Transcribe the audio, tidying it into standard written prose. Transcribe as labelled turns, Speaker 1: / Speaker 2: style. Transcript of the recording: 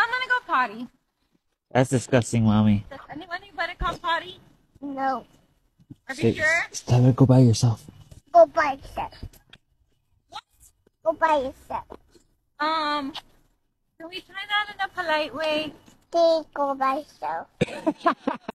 Speaker 1: I'm gonna go potty.
Speaker 2: That's disgusting, Mommy.
Speaker 1: Does anybody come potty?
Speaker 3: No.
Speaker 1: Are you sure?
Speaker 2: Tell her to go by yourself.
Speaker 3: Go by yourself.
Speaker 1: What?
Speaker 3: Go by yourself.
Speaker 1: Can we try that in a polite way?
Speaker 3: Please go by yourself.